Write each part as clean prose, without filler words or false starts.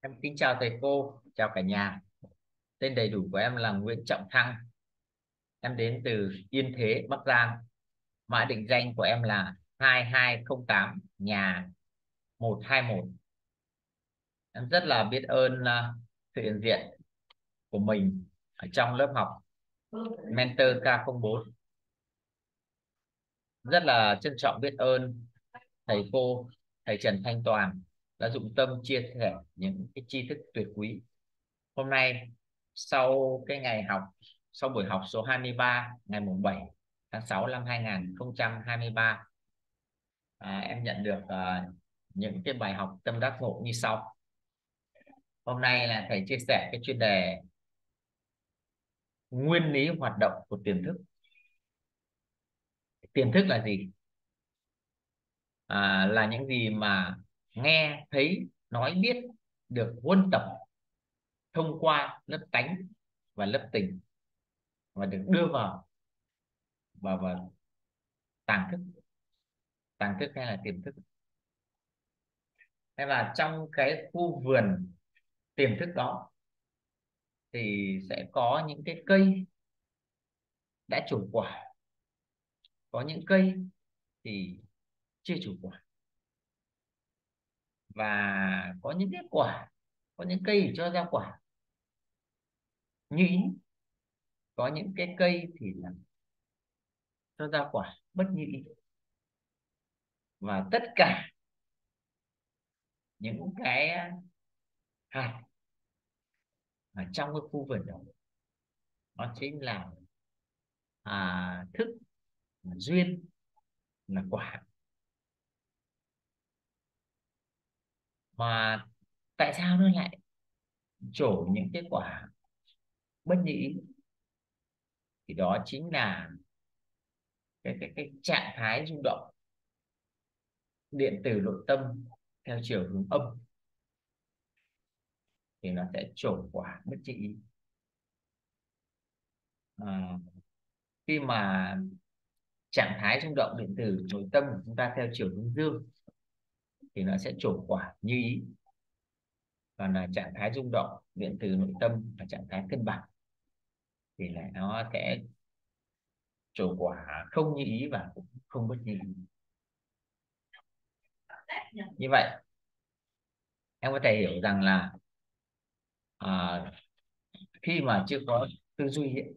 Em kính chào thầy cô, chào cả nhà. Tên đầy đủ của em là Nguyễn Trọng Thăng. Em đến từ Yên Thế, Bắc Giang. Mã định danh của em là 2208 nhà 121. Em rất là biết ơn sự hiện diện của mình ở trong lớp học Mentor K04. Rất là trân trọng biết ơn thầy cô, thầy Trần Thanh Toàn đã dụng tâm chia sẻ những cái tri thức tuyệt quý. Hôm nay sau cái ngày học, sau buổi học số 23 ngày mùng 7 tháng 6 năm 2023, em nhận được những cái bài học tâm đắc ngộ như sau. Hôm nay là thầy chia sẻ cái chuyên đề nguyên lý hoạt động của tiềm thức. Tiềm thức là gì? Là những gì mà nghe thấy nói biết được huân tập thông qua lớp tánh và lớp tình, và được đưa vào tàng thức. Tàng thức hay là tiềm thức. Thế là trong cái khu vườn tiềm thức đó thì sẽ có những cái cây đã trổ quả, có những cây thì chưa trổ quả, và có những cái quả, có những cây thì cho ra quả như ý, có những cái cây thì là cho ra quả bất như ý. Và tất cả những cái hạt ở trong cái khu vườn đó, nó chính là thức, là duyên, là quả. Mà tại sao nó lại trổ những cái quả bất như ý? Thì đó chính là cái trạng thái rung động điện từ nội tâm theo chiều hướng âm, thì nó sẽ trổ quả bất như ý. à, Khi mà trạng thái rung động điện từ nội tâm của chúng ta theo chiều hướng dương thì nó sẽ trổ quả như ý. Còn là trạng thái rung động điện từ nội tâm và trạng thái cân bằng thì lại nó sẽ trổ quả không như ý và cũng không bất như ý. Như vậy em có thể hiểu rằng là à, khi mà chưa có tư duy ấy,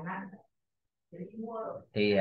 thì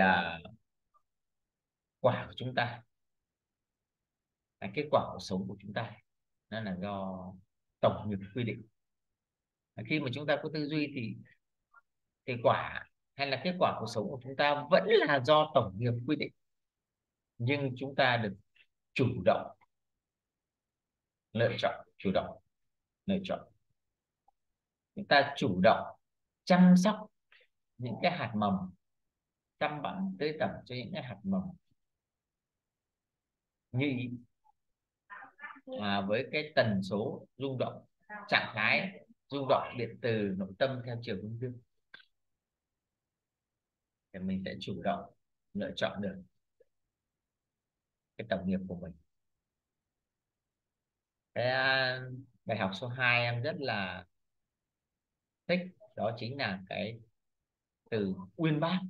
quả của chúng ta, cái kết quả của sống của chúng ta, nó là do tổng nghiệp quy định. Khi mà chúng ta có tư duy thì quả hay là kết quả cuộc sống của chúng ta vẫn là do tổng nghiệp quy định, nhưng chúng ta được chủ động lựa chọn. Chủ động lựa chọn, chúng ta chủ động chăm sóc những cái hạt mầm, chăm bẵm tưới tẩm cho những cái hạt mầm như ý, với cái tần số rung động, trạng thái rung động điện từ nội tâm theo chiều hướng dương, thì mình sẽ chủ động lựa chọn được cái tổng nghiệp của mình. Cái bài học số 2 em rất là thích, đó chính là cái từ uyên bác.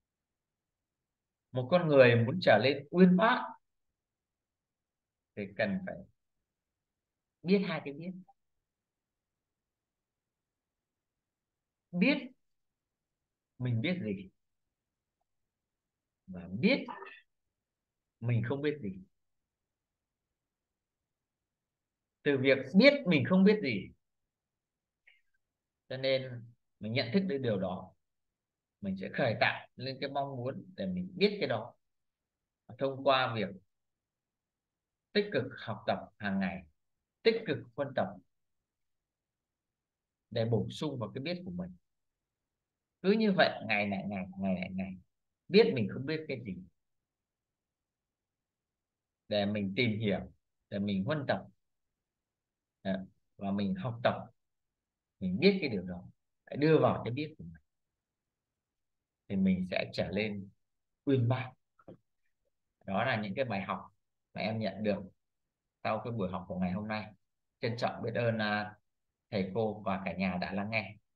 Một con người muốn trở lên uyên bác thì cần phải biết hai cái biết. Biết mình biết gì, và biết mình không biết gì. Từ việc biết mình không biết gì, cho nên mình nhận thức được điều đó, mình sẽ khởi tạo lên cái mong muốn để mình biết cái đó, thông qua việc tích cực học tập hàng ngày, tích cực huân tập để bổ sung vào cái biết của mình. Cứ như vậy ngày lại ngày, ngày lại ngày, biết mình không biết cái gì, để mình tìm hiểu, để mình huân tập, và mình học tập, mình biết cái điều đó, phải đưa vào cái biết của mình, thì mình sẽ trở lên uyên bác. Đó là những cái bài học mà em nhận được sau cái buổi học của ngày hôm nay. trân trọng biết ơn thầy cô và cả nhà đã lắng nghe.